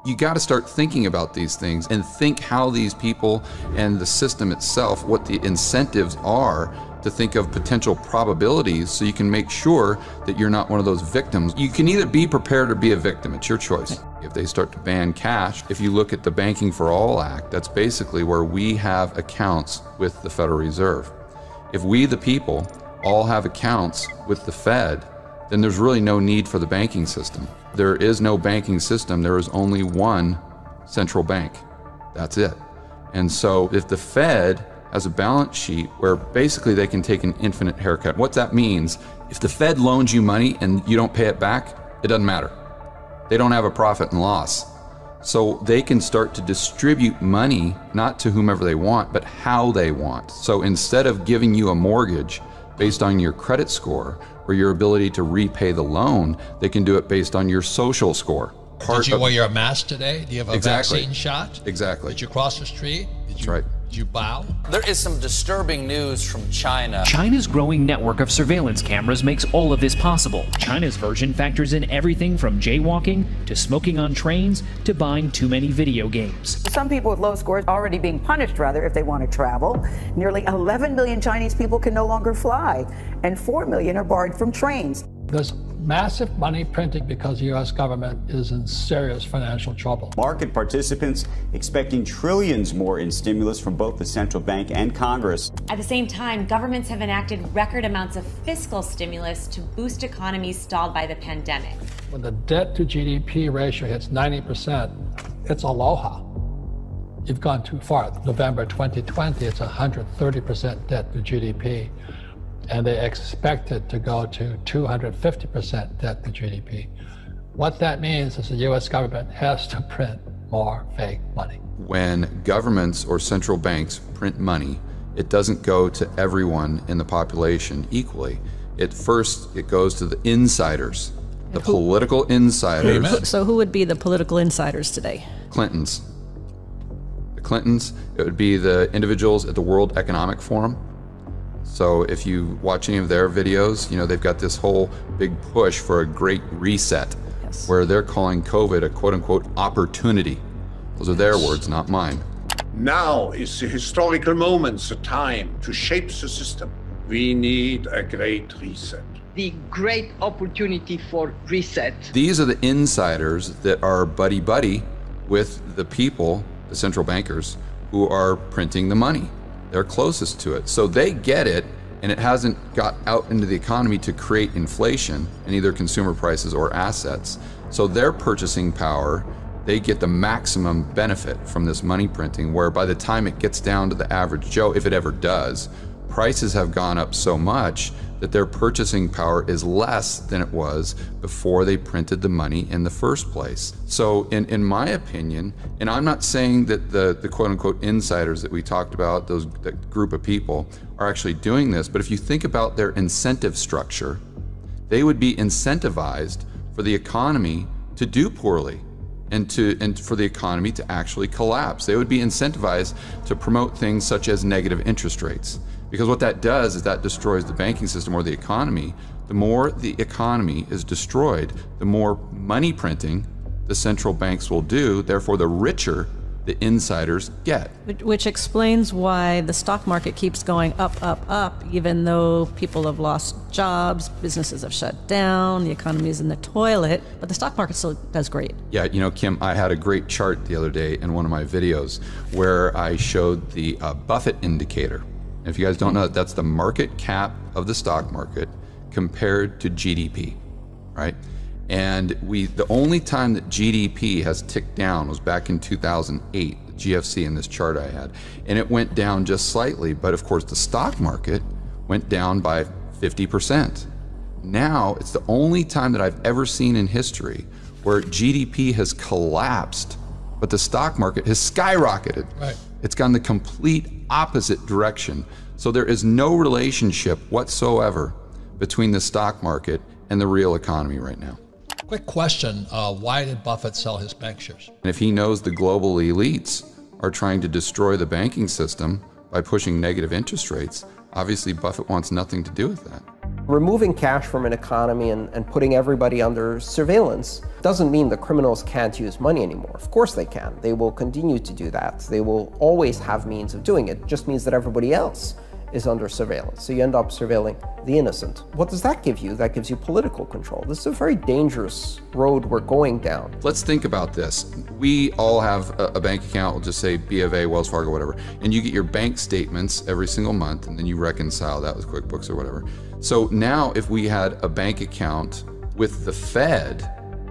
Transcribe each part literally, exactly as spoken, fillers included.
You got to start thinking about these things and think how these people and the system itself, what the incentives are to think of potential probabilities so you can make sure that you're not one of those victims. You can either be prepared or be a victim. It's your choice. If they start to ban cash, if you look at the Banking for All Act, that's basically where we have accounts with the Federal Reserve. If we, the people, all have accounts with the Fed, then there's really no need for the banking system. There is no banking system. There is only one central bank. That's it. And so if the Fed has a balance sheet where basically they can take an infinite haircut, what that means, if the Fed loans you money and you don't pay it back, it doesn't matter. They don't have a profit and loss. So they can start to distribute money, not to whomever they want, but how they want. So instead of giving you a mortgage based on your credit score or your ability to repay the loan, they can do it based on your social score. Part Did you wear your mask today? Do you have a exactly. vaccine shot? Exactly. Did you cross the street? Did That's you, right. Did you bow? There is some disturbing news from China. China's growing network of surveillance cameras makes all of this possible. China's version factors in everything from jaywalking to smoking on trains to buying too many video games. Some people with low scores already being punished, rather, if they want to travel. Nearly eleven million Chinese people can no longer fly, and four million are barred from trains. There's massive money printing because the U S government is in serious financial trouble. Market participants expecting trillions more in stimulus from both the central bank and Congress. At the same time, governments have enacted record amounts of fiscal stimulus to boost economies stalled by the pandemic. When the debt to G D P ratio hits ninety percent, it's aloha. You've gone too far. November twenty twenty, it's one hundred thirty percent debt to G D P. And they expect it to go to two hundred fifty percent debt to G D P. What that means is the U S government has to print more fake money. When governments or central banks print money, it doesn't go to everyone in the population equally. It first, it goes to the insiders, the who, political insiders. Amen. So who would be the political insiders today? Clintons. The Clintons, it would be the individuals at the World Economic Forum. So if you watch any of their videos, you know, they've got this whole big push for a great reset, yes, where they're calling COVID a quote unquote opportunity. Those are their words, not mine. Now is the historical moment, the time to shape the system. We need a great reset. The great opportunity for reset. These are the insiders that are buddy-buddy with the people, the central bankers, who are printing the money. They're closest to it. So they get it, and it hasn't got out into the economy to create inflation in either consumer prices or assets. So their purchasing power, they get the maximum benefit from this money printing, where by the time it gets down to the average Joe, if it ever does, prices have gone up so much that their purchasing power is less than it was before they printed the money in the first place. So in, in my opinion, and I'm not saying that the, the quote unquote insiders that we talked about, those that group of people, are actually doing this, but if you think about their incentive structure, they would be incentivized for the economy to do poorly and, to, and for the economy to actually collapse. They would be incentivized to promote things such as negative interest rates. Because what that does is that destroys the banking system or the economy. The more the economy is destroyed, the more money printing the central banks will do, therefore the richer the insiders get. Which explains why the stock market keeps going up, up, up, even though people have lost jobs, businesses have shut down, the economy is in the toilet, but the stock market still does great. Yeah, you know, Kim, I had a great chart the other day in one of my videos where I showed the uh, Buffett indicator. If you guys don't know, that's the market cap of the stock market compared to G D P, right? And we, the only time that G D P has ticked down was back in two thousand eight, the G F C in this chart I had. And it went down just slightly, but of course the stock market went down by fifty percent. Now, it's the only time that I've ever seen in history where G D P has collapsed, but the stock market has skyrocketed. Right. It's gone the complete opposite direction. So there is no relationship whatsoever between the stock market and the real economy right now. Quick question, uh, why did Buffett sell his bank shares? And if he knows the global elites are trying to destroy the banking system by pushing negative interest rates, obviously Buffett wants nothing to do with that. Removing cash from an economy and, and putting everybody under surveillance doesn't mean the criminals can't use money anymore. Of course they can. They will continue to do that. They will always have means of doing it. It just means that everybody else is under surveillance. So you end up surveilling the innocent. What does that give you? That gives you political control. This is a very dangerous road we're going down. Let's think about this. We all have a, a bank account, we'll just say B of A, Wells Fargo, whatever, and you get your bank statements every single month, and then you reconcile that with QuickBooks or whatever. So now if we had a bank account with the Fed,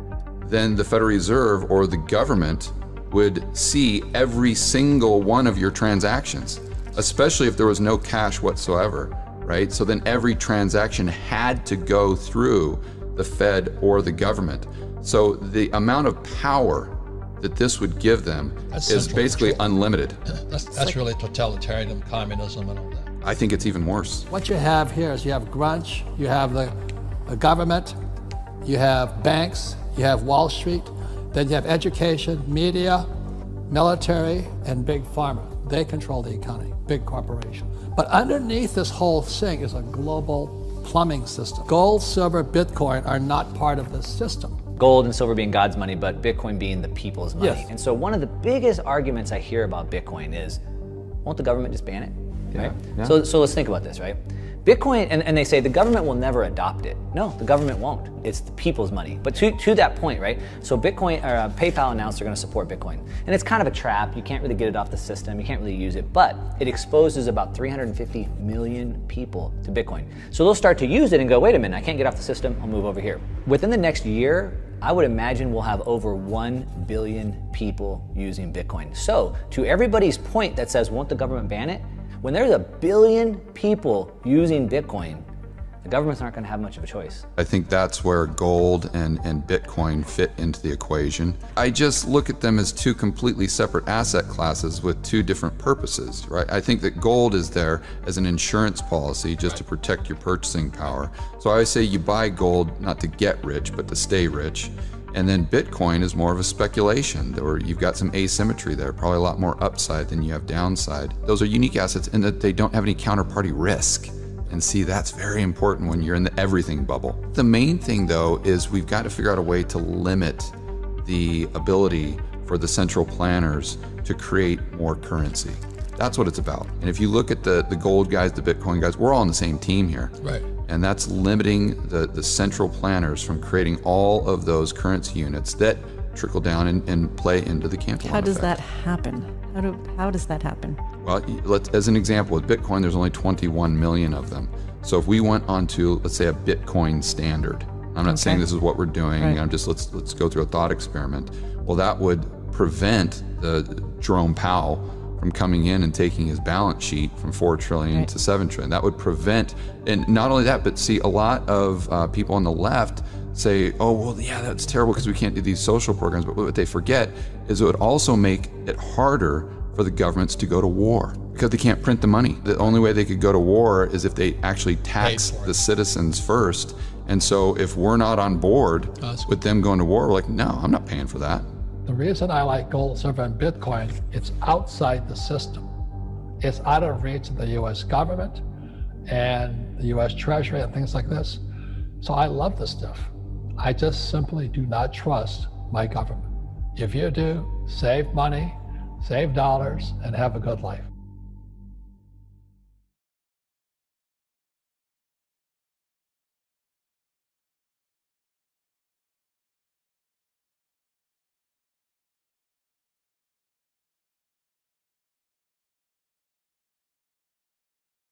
then the Federal Reserve or the government would see every single one of your transactions, especially if there was no cash whatsoever, right? So then every transaction had to go through the Fed or the government. So the amount of power that this would give them That's is basically control. unlimited. That's, that's like, really totalitarian communism and all that. I think it's even worse. What you have here is you have grunge, you have the, the government, you have banks, you have Wall Street, then you have education, media, military, and big pharma. They control the economy, big corporation. But underneath this whole thing is a global plumbing system. Gold, silver, Bitcoin are not part of this system. Gold and silver being God's money, but Bitcoin being the people's money. Yes. And so one of the biggest arguments I hear about Bitcoin is, won't the government just ban it? Yeah. Right? Yeah. So, so let's think about this, right? Bitcoin, and, and they say the government will never adopt it. No, the government won't. It's the people's money. But to, to that point, right? So Bitcoin, or uh, PayPal announced they're going to support Bitcoin. And it's kind of a trap. You can't really get it off the system. You can't really use it. But it exposes about three hundred fifty million people to Bitcoin. So they'll start to use it and go, wait a minute, I can't get off the system. I'll move over here. Within the next year, I would imagine we'll have over one billion people using Bitcoin. So to everybody's point that says, won't the government ban it? When there's a billion people using Bitcoin, the governments aren't going to have much of a choice. I think that's where gold and, and Bitcoin fit into the equation. I just look at them as two completely separate asset classes with two different purposes, right? I think that gold is there as an insurance policy just to protect your purchasing power. So I always say you buy gold not to get rich, but to stay rich. And then Bitcoin is more of a speculation, or you've got some asymmetry there, probably a lot more upside than you have downside. Those are unique assets in that they don't have any counterparty risk. And see, that's very important when you're in the everything bubble. The main thing though is we've got to figure out a way to limit the ability for the central planners to create more currency. That's what it's about. And if you look at the, the gold guys, the Bitcoin guys, we're all on the same team here. Right. And that's limiting the, the central planners from creating all of those currency units that trickle down and, and play into the Cantillon How does effect. that happen? How, do, how does that happen? Well, let's, as an example, with Bitcoin, there's only twenty-one million of them. So if we went onto, let's say, a Bitcoin standard, I'm not Okay. saying this is what we're doing, Right. I'm just, let's, let's go through a thought experiment. Well, that would prevent the Jerome Powell from coming in and taking his balance sheet from four trillion Right. to seven trillion. That would prevent, and not only that, but see, a lot of uh, people on the left say, oh, well, yeah, that's terrible because we can't do these social programs. But what they forget is it would also make it harder for the governments to go to war because they can't print the money. The only way they could go to war is if they actually tax the citizens first. And so if we're not on board Oh, with them going to war, we're like, no, I'm not paying for that. The reason I like gold, silver, and Bitcoin, it's outside the system. It's out of reach of the U S government and the U S Treasury and things like this. So I love this stuff. I just simply do not trust my government. If you do, save money, save dollars, and have a good life.